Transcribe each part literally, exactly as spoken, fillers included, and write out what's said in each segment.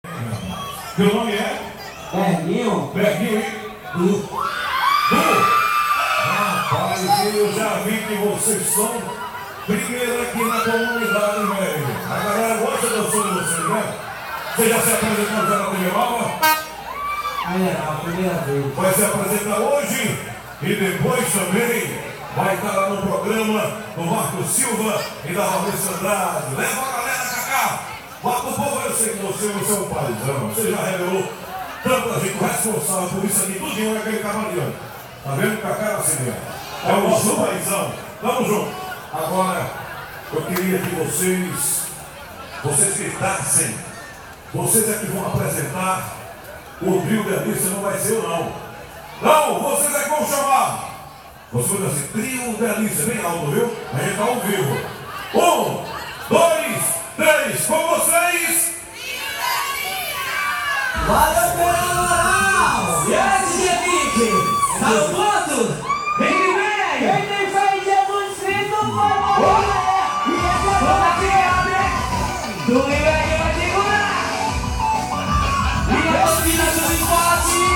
Meu nome é? Berguinho. Berguinho, hein? Du. Du! Rapaz, eu já vi que vocês são primeiro aqui na comunidade, velho. A galera gosta do som de vocês, né? Você já se apresentou já na T V Nova? Ah, é, a primeira vez. Vai se apresentar hoje e depois também vai estar lá no programa do Marco Silva e da Valência Andrade. Leva a galera pra cá. Lá pro povo, eu sei que você, você é um paizão. Você já revelou tanta gente responsável por isso aqui. Tudinho é aquele cavaleiro. Tá vendo? Com a cara assim, ó. É o nosso paizão. Tamo junto. Agora, eu queria que vocês, vocês gritassem. Vocês é que vão apresentar o trio Delícia, não vai ser eu não. Não, vocês é que vão chamar. Vocês vão dizer assim, trio Delícia, bem alto, viu? A gente tá ao vivo. Um, dois, três, com vocês. Valeu pela moral! E aí, D J Vic? Tá no ponto? Vem que vem! Quem tem fé em Jesus Cristo vai morrer! E essa boca que abre, do inverno vai segurar! E a torcida do esporte!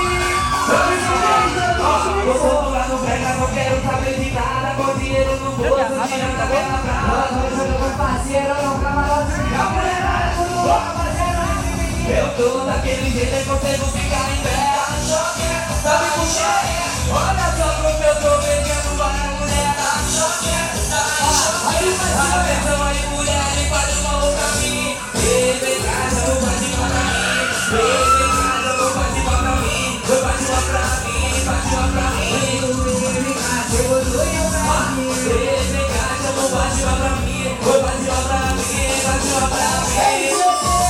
Eu tô lá no brega, não quero saber de nada. Com dinheiro no bolso, tirando a guerra pra lá. Meu parceiro, não camarote, a mulherada, tudo bom, parceiro. Eu tô daquele jeito e consigo ficar em pé. Tá me puxando, olha só como eu tô beijando várias mulheres. Aí faz atenção aí, mulher, e faz uma mão pra mim. Ei, vem cá, já vou partir pra mim. Ei, vem cá, já vou partir pra mim. Vou partir pra mim, partir pra mim. Vem cá, chegou do eu pra mim. Ei, vem cá, já vou partir pra mim. Vou partir pra mim, partir pra mim.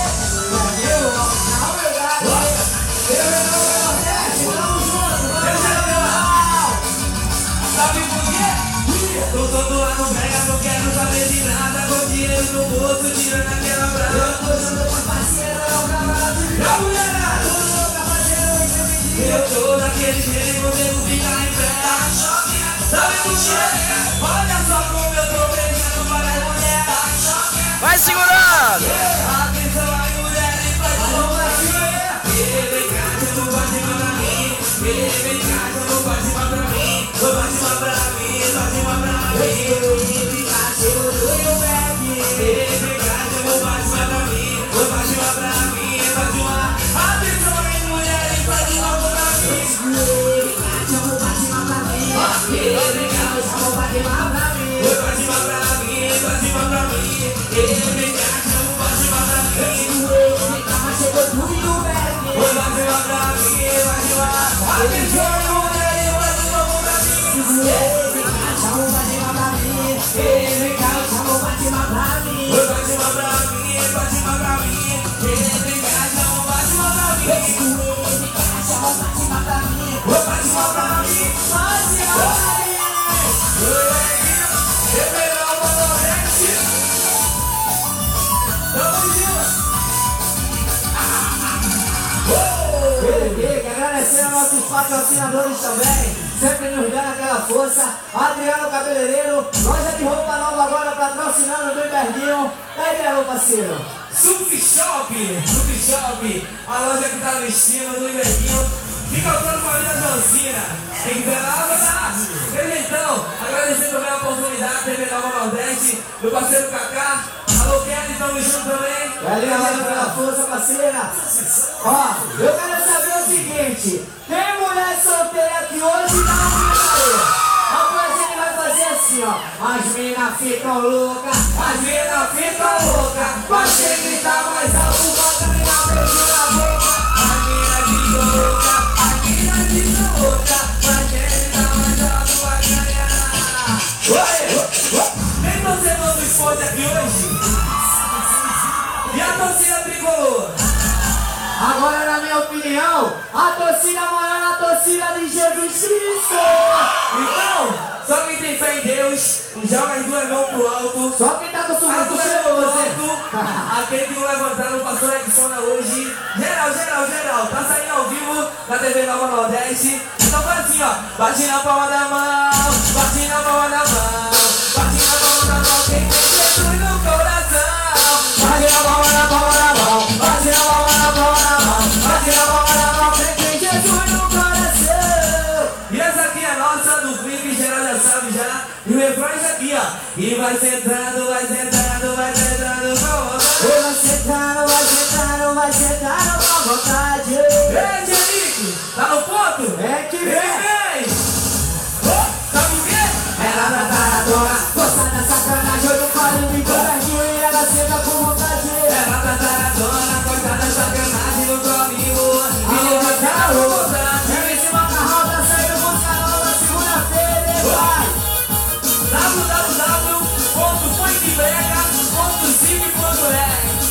Tô todo lá no brega, não quero saber de nada. Com dinheiro no bolso, tirando aquela brava. Eu tô junto com a parceira, é o camarada. E a mulherada, tudo louca, parceiro. Eu tô daquele jeito, não devo ficar em pé. Sabe do cheiro? Olha só como eu tô beijando várias mulheres. Vai segurando! Atenção aí, mulheres, faz uma mulher. Vem cá, você não pode ir pra mim. Vem cá, você não pode ir pra mim. Vou partir pra mim, partir pra mim. Vem cá, chegou do eu back. Vem cá, você não pode ir pra mim. Vou partir pra mim, faz uma. Atenção aí, mulheres, faz uma pra mim. Vem cá, já vou partir pra mim. Vem cá, já vou partir pra mim. Vou partir pra mim, partir pra mim. Vem cá, já vou partir pra mim. Vem cá, chegou do eu back. Vou partir pra mim, partir pra mim. Atenção aí, mulheres, faz uma pra mim. Vem cá, já vou partir pra mim. Vem cá, já vou partir pra mim. Vou partir pra mim, partir pra mim. Vem cá, já vou partir pra mim. Vem cá, já vou partir pra mim. Vou partir pra mim, partir pra mim. Revelar o Nordeste. Tamo junto. Quero agradecer aos nossos patrocinadores também, sempre nos dando aquela força. Adriano Cabeleireiro, loja de roupa nova agora patrocinando do Berguinho. E aí, meu parceiro? Sup Shop, Sup Shop, a loja que tá no estilo do Berguinho. Fica todo com a linha Joncina. Tem que ver lá, tá? Então, agradecer também a oportunidade de ver Nova Nordeste, meu parceiro Kaká. Alô, Kelly, tamo junto também. Valeu pela força, parceira. Ó, eu quero saber o seguinte: tem mulher solteira aqui hoje? Dá uma brincadeira. Rapaz, ele vai fazer assim, ó. As minas ficam loucas, as minas ficam loucas. Pode gritar mais alto, bota a mina beijo na boca. As minas ficam loucas, as minas ficam loucas. Pode gritar mais alto, vai ganhar. Tem torcedor do esporte aqui hoje? E a torcida tricolor? Agora, na minha opinião, a torcida maior é a torcida de Jesus Cristo. Então, só quem tem fé em Deus, joga as duas mãos pro alto. Só quem tá com o sorriso pro alto. Aquele que não levantaram o pastor Exona hoje. Geral, geral, geral. Tá saindo ao vivo na T V Nova Nordeste. Então faz assim, ó. Bate na palma da mão, bate na palma da mão, bate na palma da mão. Quem tem Jesus no coração. Bate na palma da palma da mão, bate na palma da mão. vai sentando, vai sentando, vai sentando com vontade. Vai sentando, vai sentando, vai sentando com vontade. Ei, Jerico, tá no ponto? É que vem! Sabe o quê? Ela tá taradona, gosta da sacanagem. Olha o colo me corrigiu e ela senta com vontade. Ela tá taradona, gosta da sacanagem no colinho. E eu vou dar com vontade. Eu em cima da roda, saiu música nova segunda-feira e vai. w w w ponto funkbrega ponto cine ponto r.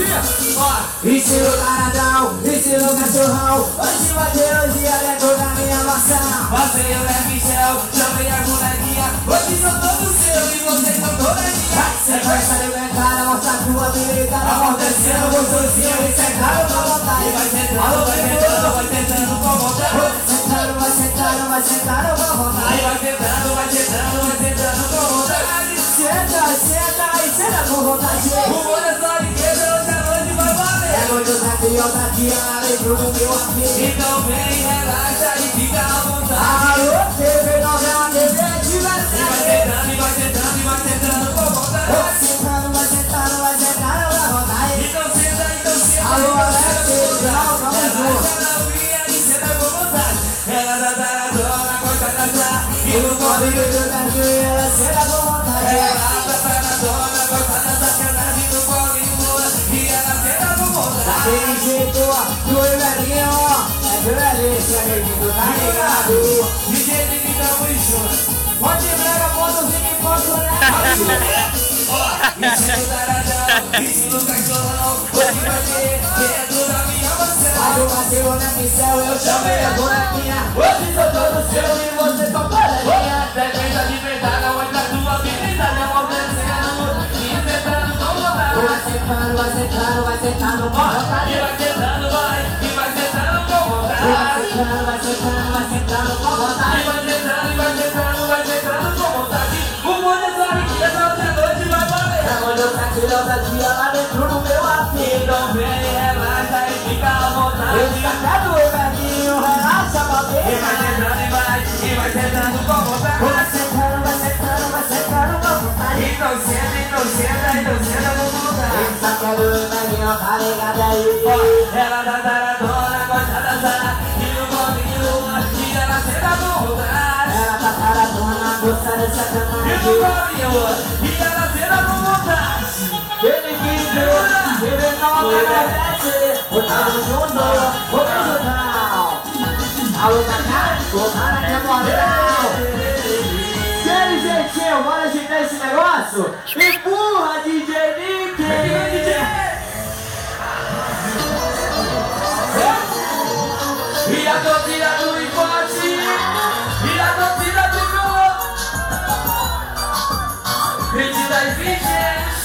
Estilo taradão, estilo cachorrão. Hoje vai ter hoje é toda a minha maçã. Passei o leve gel, chamei a molequinha. Hoje são todos seus e vocês são todas minhas. Sequência de mercado, mostra a tua habilidade. Amortecendo gostosinho e sentado com vontade. Vai sentando, vai sentando, vai sentando com vontade. Vai sentando, vai sentando, vai sentando com vontade. Vai sentando, vai sentando, vai sentando com vontade. Senta, senta e senta com vontade. O bom é só riqueza, hoje a noite vai valer. É muito daqui, outra aqui, lembro do meu amigo. Então vem, relaxa e fica à vontade. Alô, T V novela, T V é diversão. E vai sentando, e vai sentando, e vai sentando com vontade. Vai sentando, vai sentando, vai sentando com vontade. Então senta, então senta. Alô, Alex, tchau, tamo junto. Relaxa na via e senta com vontade. Ela tá taradona, gosta da dançar. E no colinho do Brasil, ela senta com vontade. Ela tá taradona, gosta da sacanagem no colinho. E ela senta com vontade. Daquele jeito, do velhinho, é violência, neguinho, tá ligado? D J que tamo junto. Pode brega, ponto, fique ponto, né? Estilo taradão, estilo cachorrão. Hoje vai ter dentro da minha maçã. Mas eu passei o na pincel, eu chamei a bonequinha. Hoje sou todo seu e você só coleguinha. Sequência de verdade, onde a tua habilidade é acontecendo. E sentando com vontade. Vai sentando, vai sentando, vai sentando com vontade. E vai sentando, vai, e vai sentando com vontade. E vai sentando, vai sentando, vai sentando com vontade. E vai sentando, e vai sentando, vai sentando com vontade. O mundo é só riqueza, hoje a noite vai valer. É onde eu saquei outra dia lá dentro do meu amigo. Então vem, relaxa e fica à vontade. Eu sacado o velhinho, relaxa, bater. E vai sentando, e vai, e vai sentando com vontade. Vai sentando, vai sentando, vai sentando com vontade. Então senta, então senta, então senta com vontade. Eu sacado o velhinho, tá ligado aí. Ela tá taradona, gosta da dançar. E no colinho, e ela senta com vontade. Ela tá taradona, gosta dessa cantada. E no colinho, e ela senta com vontade. Ele quis ver, ele não merece. O tamo junto, o beijo não. Alô, cara, o cara que é modelo. E aí, jeitinho, bora agitar esse negócio? Empurra, D J Nick! E a torcida do esporte, e a torcida do gol. Vinte das vinte,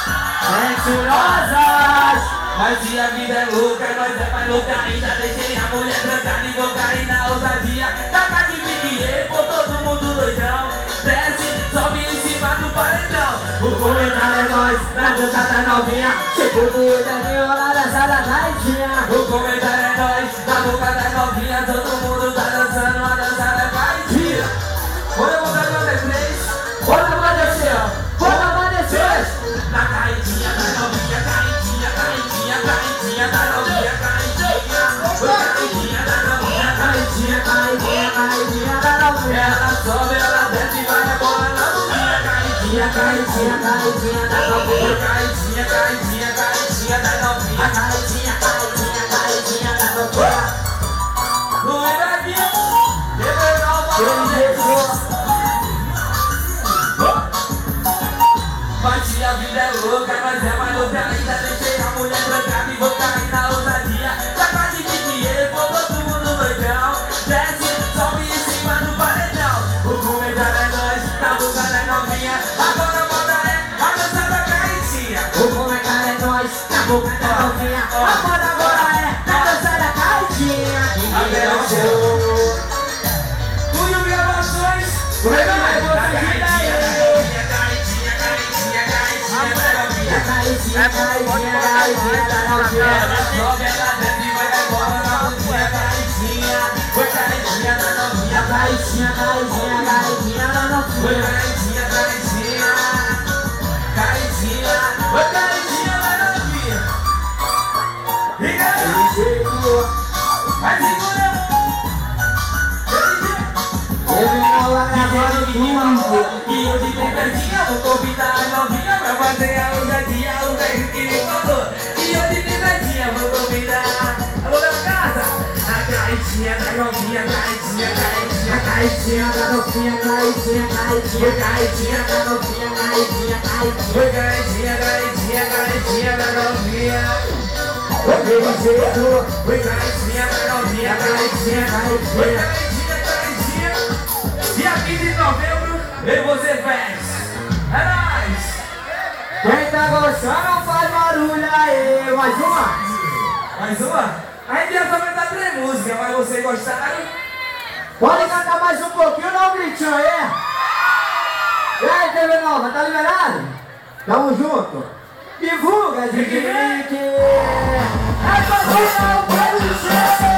mentirosas. Mas se a vida é louca, nós é mais louca ainda. Deixei a mulher trancada e vou cair na ousadia. Taca de pique, por todo mundo doidão. Desce, sobe em cima do paredão. O comentário é nós, na dançada novinha. Chegou do olhinho na dançada caidinha. O comentário é nós, na boca da novinha. Todo mundo tá dançando a dançada caidinha. Bora botar no D três, bora pra descer, bora pra descer. Na caidinha da novinha, caidinha, caidinha, caidinha da novinha, caidinha. Caidinha da novinha, caidinha, caidinha, caidinha da novinha. Ela sobe, ela desce e vai embora na novinha. Caidinha, caidinha, caidinha da novinha. Caidinha, caidinha, caidinha da novinha. Caidinha, caidinha, caidinha da novinha. Não é daqui, ele não vai. Mas se a vida é louca, nós é mais louca ainda. Deixei a mulher trancada e vou cair na ousadia. Já quase que dinheiro, por todo mundo doidão. Desce, sobe em cima do paredão. O comentário é nós, na boca da novinha. Agora a moda é a dança da caidinha. O comentário é nós, na boca da novinha. A moda agora é a dança da caidinha. Até o show. Cunho Gravações, o melhor é você de Caidinha, caidinha, caidinha da novinha. Sobe, ela desce e vai embora na novinha. Caidinha, foi caidinha da novinha. Caidinha, caidinha, caidinha da novinha. Foi caidinha, caidinha. Vai segurando. Ele não vai agora o mundo. E hoje tem festinha, vou convidar a novinha pra fazer a ousadia, o velho que me falou. E hoje tem festinha, vou convidar. Alô, da casa. A caixinha da novinha, caixinha, caixinha, caixinha da novinha, caixinha, caixinha, caixinha da novinha, caixinha, caixinha, caixinha, caixinha, caixinha da novinha. Daquele jeito, foi caixinha da novinha, caixinha, caixinha, caixinha, caixinha. Dia quinze de novembro, eu e você fez. É nóis! Quem tá gostando faz barulho aí. Mais uma? Mais uma? A gente ia só cantar três músicas, mas vocês gostaram? Pode cantar mais um pouquinho, não, gritinho aí? E aí, T V Nova, tá liberado? Tamo junto. Divulga, Dick. É pra tirar o pé do cheiro.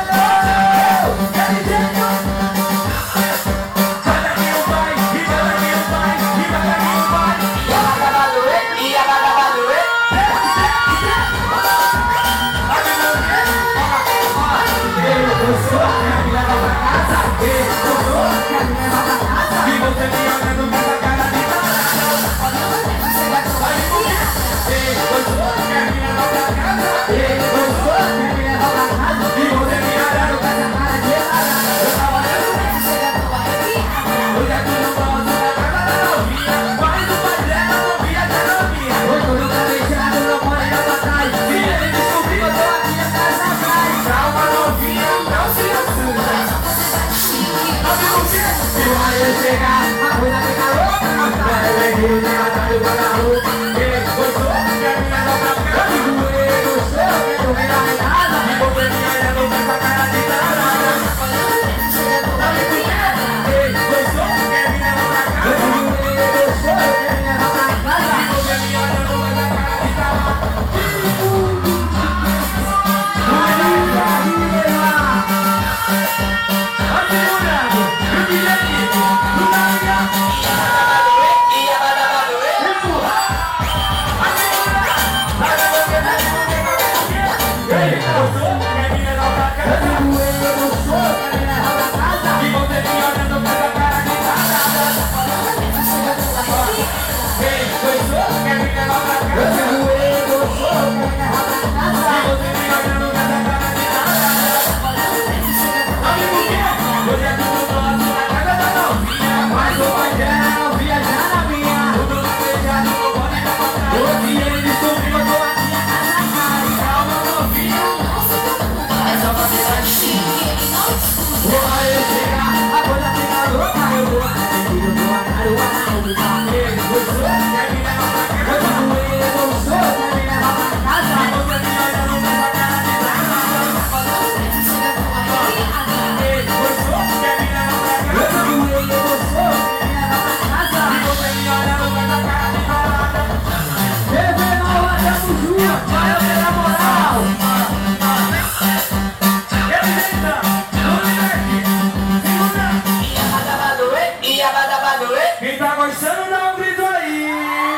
Quem tá gostando, dá um grito aí!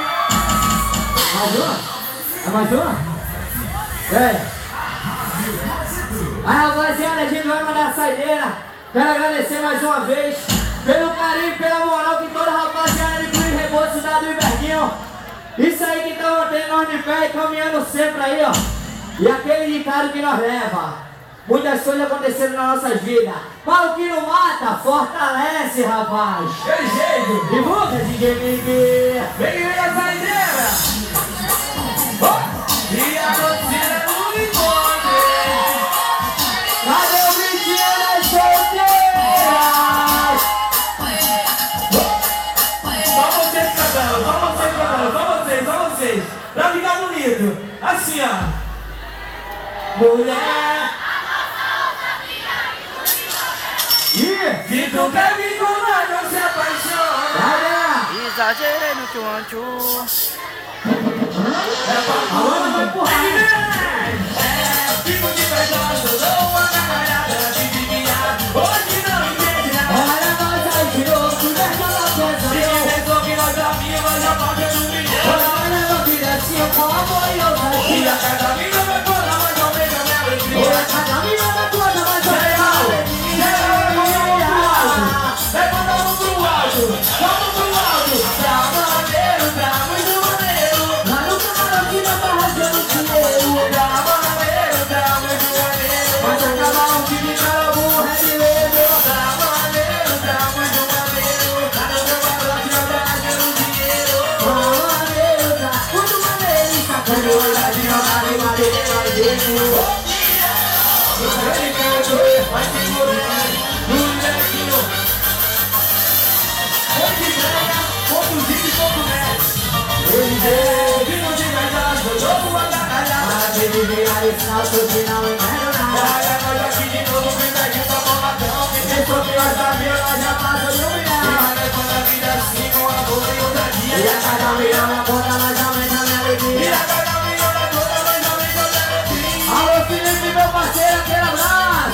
Mais uma? É mais uma? É. Aí, rapaziada, a gente vai mandar a saideira. Quero agradecer mais uma vez pelo carinho, pela moral que toda a rapaziada de Cruz Reboço dá do Iberguinho. Isso aí que tá mantendo nós de pé e caminhando sempre aí, ó. E aquele ditado que nós leva. Muitas coisas aconteceram nas nossas vidas. Mas o que não mata, fortalece, rapaz. Que jeito! Divulga, D J Miguel. Vem aí a saideira! Oh! E a torcida no Limone! Cadê o Vitinho das solteiras? Só vocês cantando, só vocês cantando, só vocês, só vocês. Pra ficar bonito. Assim, ó. Mulher. Se tu quer vir com nós, não se apaixona. Exagerei no tchum-tchum. É pra Alô, vai empurrar. É, fico de pedoso, dou uma gargalhada, de viado. Hoje não entende nada. Olha nós aí de novo, tu deixa na coisa, Se meu. pensou que nós amigos, já pagando um milhão. Olha meu filhotinho, com amor e E ousadia. a cada vida vai falar mais ou menos a minha alegria. Olha cada mina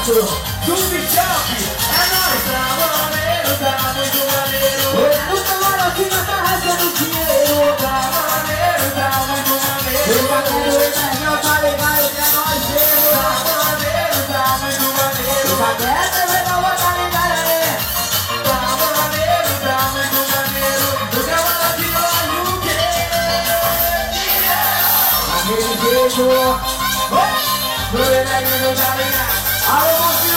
Zumbi Shop, é nóis, tá maneiro, tá muito maneiro. O Camarotinho tá rasgando dinheiro. Tá maneiro, tá muito maneiro. O Caqueiro e Berguinho tá ligado que é nós mesmo. Tá maneiro, tá muito maneiro. O Caqueiro e Berguinho tá ligado aí. Tá maneiro, tá muito maneiro. O Camarotinho é o quê? Aquele beijo. No Berguinho tá ligado. Alô,